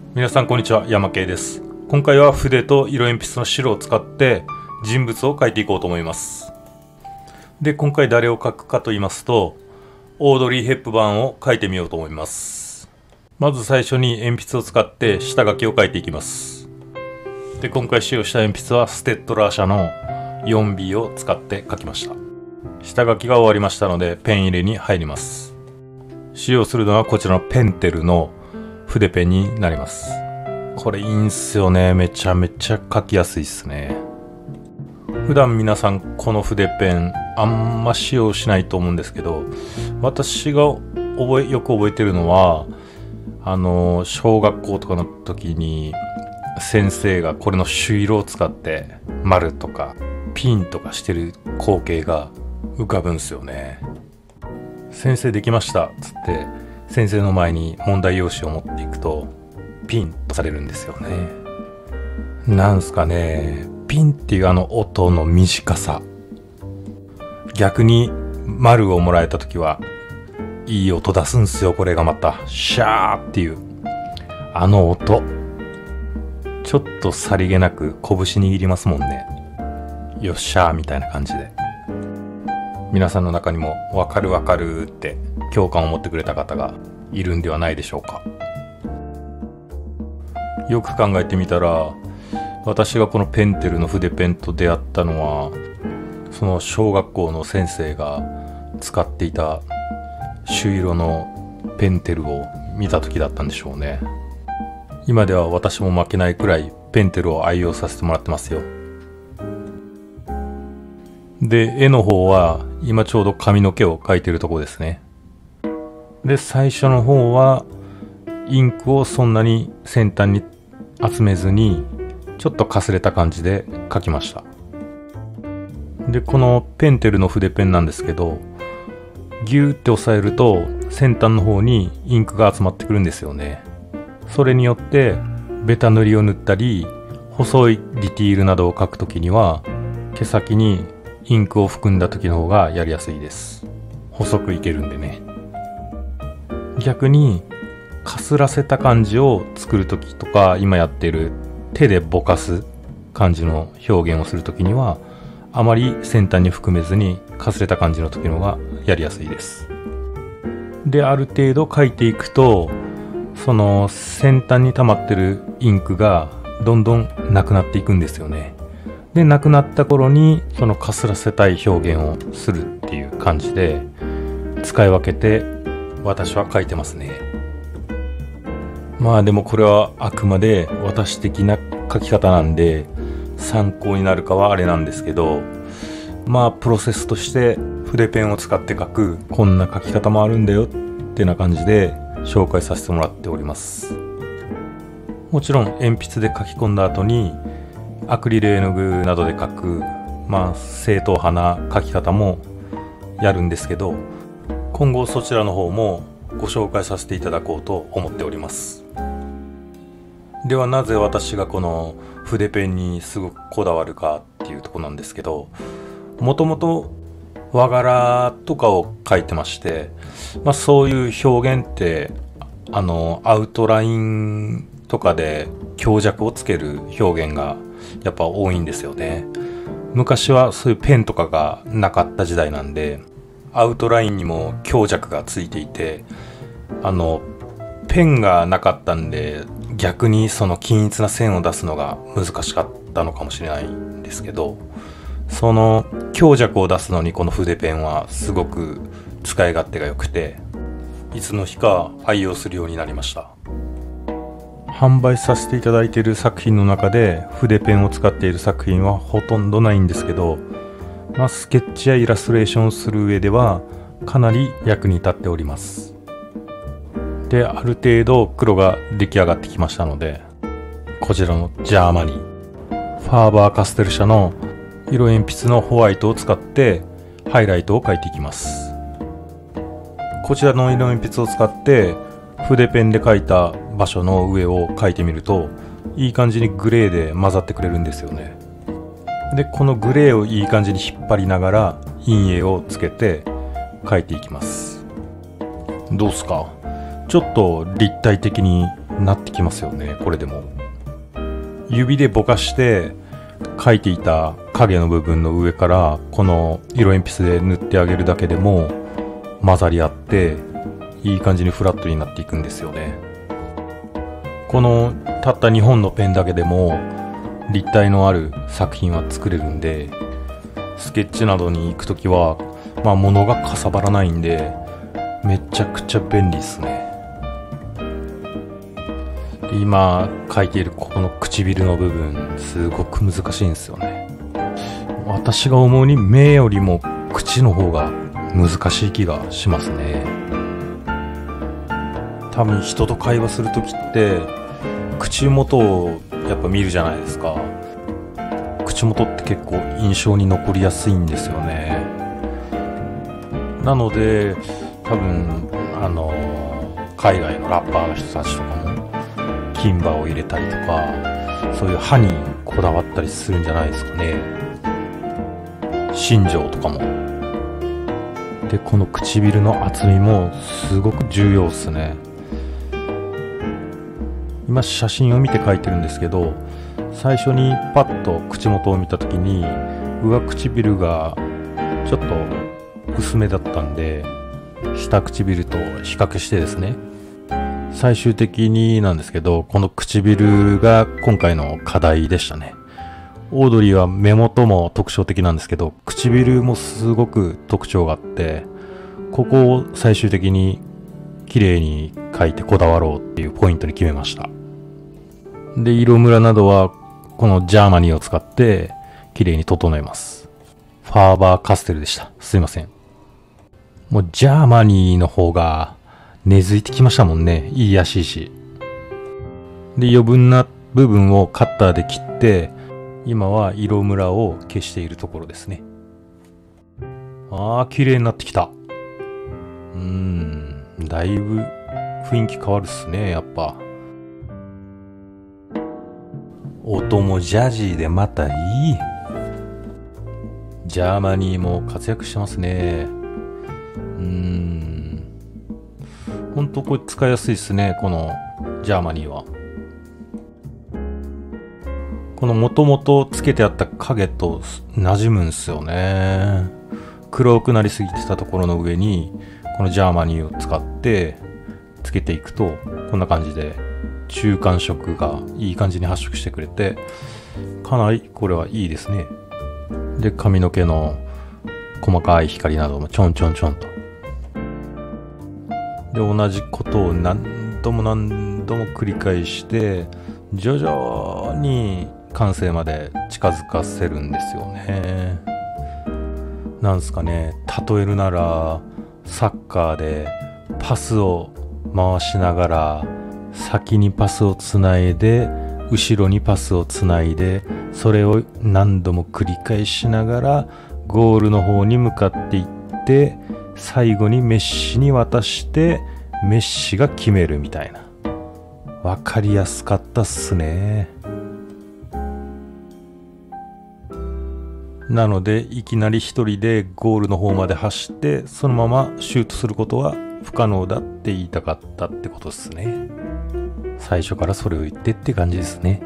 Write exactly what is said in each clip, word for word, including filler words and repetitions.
皆さんこんにちは、山系です。今回は筆と色鉛筆の白を使って人物を描いていこうと思います。で、今回誰を描くかと言いますと、オードリー・ヘップバーンを描いてみようと思います。まず最初に鉛筆を使って下書きを描いていきます。で、今回使用した鉛筆はステッドラー社の フォービー を使って描きました。下書きが終わりましたのでペン入れに入ります。使用するのはこちらのペンテルの筆ペンになります。これいいんすよね。めちゃめちゃ書きやすいっすね。普段皆さんこの筆ペンあんま使用しないと思うんですけど、私が覚えよく覚えてるのはあの小学校とかの時に先生がこれの朱色を使って丸とかピンとかしてる光景が浮かぶんすよね。先生できましたっつって先生の前に問題用紙を持っていくとピンとされるんですよね。なんすかね、ピンっていうあの音の短さ、逆に丸をもらえた時はいい音出すんすよ。これがまたシャーっていうあの音、ちょっとさりげなく拳握りますもんね。よっしゃーみたいな感じで、皆さんの中にもわかるわかるって共感を持ってくれた方がいるんではないでしょうか。よく考えてみたら、私がこのペンテルの筆ペンと出会ったのはその小学校の先生が使っていた朱色のペンテルを見た時だったんでしょうね。今では私も負けないくらいペンテルを愛用させてもらってますよ。で、絵の方は今ちょうど髪の毛を描いてるとこですね。で、最初の方はインクをそんなに先端に集めずにちょっとかすれた感じで描きました。で、このペンテルの筆ペンなんですけど、ギューって押さえると先端の方にインクが集まってくるんですよね。それによってベタ塗りを塗ったり細いディティールなどを描くときには毛先にインクを含んだ時の方がやりやすいです。細くいけるんでね。逆にかすらせた感じを作る時とか、今やってる手でぼかす感じの表現をする時にはあまり先端に含めずにかすれた感じの時の方がやりやすいです。で、ある程度描いていくとその先端に溜まってるインクがどんどんなくなっていくんですよね。で、なくなった頃にそのかすらせたい表現をするっていう感じで使い分けて私は書いてますね。まあでもこれはあくまで私的な書き方なんで参考になるかはあれなんですけど、まあプロセスとして筆ペンを使って書くこんな書き方もあるんだよってな感じで紹介させてもらっております。もちろん鉛筆で書き込んだ後にアクリル絵の具などで描く、まあ正統派な描き方もやるんですけど、今後そちらの方もご紹介させていただこうと思っております。では、なぜ私がこの筆ペンにすごくこだわるかっていうところなんですけど、もともと和柄とかを描いてまして、まあそういう表現ってあのアウトラインとかで強弱をつける表現がやっぱ多いんですよね。昔はそういうペンとかがなかった時代なんで、アウトラインにも強弱がついていて、あのペンがなかったんで逆にその均一な線を出すのが難しかったのかもしれないんですけど、その強弱を出すのにこの筆ペンはすごく使い勝手が良くて、いつの日か愛用するようになりました。販売させていただいている作品の中で筆ペンを使っている作品はほとんどないんですけど、まあ、スケッチやイラストレーションをする上ではかなり役に立っております。で、ある程度黒が出来上がってきましたので、こちらのジャーマニーファーバーカステル社の色鉛筆のホワイトを使ってハイライトを描いていきます。こちらの色鉛筆を使って筆ペンで描いた場所の上を描いてみるといい感じにグレーで混ざってくれるんですよね。で、このグレーをいい感じに引っ張りながら陰影をつけて描いていきます。どうすか？ちょっと立体的になってきますよね。これでも指でぼかして描いていた影の部分の上からこの色鉛筆で塗ってあげるだけでも混ざり合っていい感じにフラットになっていくんですよね。このたったにほんのペンだけでも立体のある作品は作れるんで、スケッチなどに行くときはまあ物がかさばらないんでめちゃくちゃ便利ですね。今描いているここの唇の部分すごく難しいんですよね。私が思うに目よりも口の方が難しい気がしますね。多分人と会話するときって口元をやっぱ見るじゃないですか。口元って結構印象に残りやすいんですよね。なので多分あの海外のラッパーの人たちとかも金歯を入れたりとかそういう歯にこだわったりするんじゃないですかね。新庄とかも。でこの唇の厚みもすごく重要っすね。今写真を見て描いてるんですけど、最初にパッと口元を見た時に上唇がちょっと薄めだったんで下唇と比較してですね、最終的になんですけどこの唇が今回の課題でしたね。オードリーは目元も特徴的なんですけど唇もすごく特徴があって、ここを最終的に綺麗に描いてこだわろうっていうポイントに決めました。で色ムラなどはこのジャーマニーを使って綺麗に整えます。ファーバーカステルでした。すいません。もうジャーマニーの方が根付いてきましたもんね。いいらしいし。で余分な部分をカッターで切って今は色ムラを消しているところですね。あー綺麗になってきた。うーんだいぶ雰囲気変わるっすね。やっぱ音もジャジーでまたいい。ジャーマニーも活躍してますね。うーんほんとこれ使いやすいですね。このジャーマニーはこのもともとつけてあった影と馴染むんすよね。黒くなりすぎてたところの上にこのジャーマニーを使ってつけていくとこんな感じで中間色がいい感じに発色してくれてかなりこれはいいですね。で髪の毛の細かい光などもちょんちょんちょんと。で同じことを何度も何度も繰り返して徐々に完成まで近づかせるんですよね。なんすかね、例えるならサッカーでパスを回しながら先にパスをつないで後ろにパスをつないでそれを何度も繰り返しながらゴールの方に向かっていって最後にメッシに渡してメッシが決めるみたいな。わかりやすかったっすね。なのでいきなり一人でゴールの方まで走ってそのままシュートすることは不可能だって言いたかったってことですね。最初からそれを言ってって感じですね。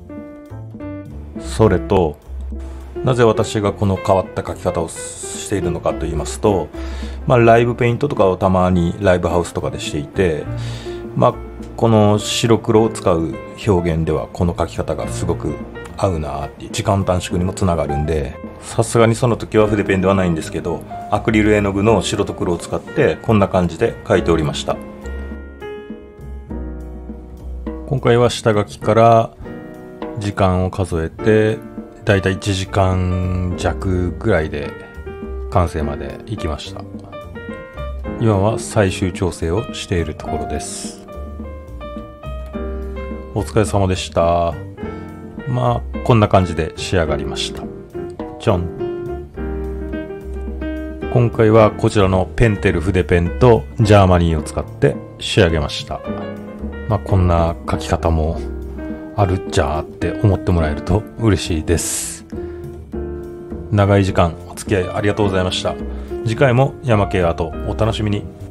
それとなぜ私がこの変わった描き方をしているのかと言いますと、まあライブペイントとかをたまにライブハウスとかでしていて、まあこの白黒を使う表現ではこの描き方がすごく合うなっていう時間短縮にもつながるんで、さすがにその時は筆ペンではないんですけどアクリル絵の具の白と黒を使ってこんな感じで描いておりました。今回は下書きから時間を数えてだいたいいちじかん弱ぐらいで完成まで行きました。今は最終調整をしているところです。お疲れ様でした。まあこんな感じで仕上がりました。じゃん。今回はこちらのペンテル筆ペンとジャーマニーを使って仕上げました。まあこんな書き方もあるっちゃーって思ってもらえると嬉しいです。長い時間お付き合いありがとうございました。次回も山系アートお楽しみに。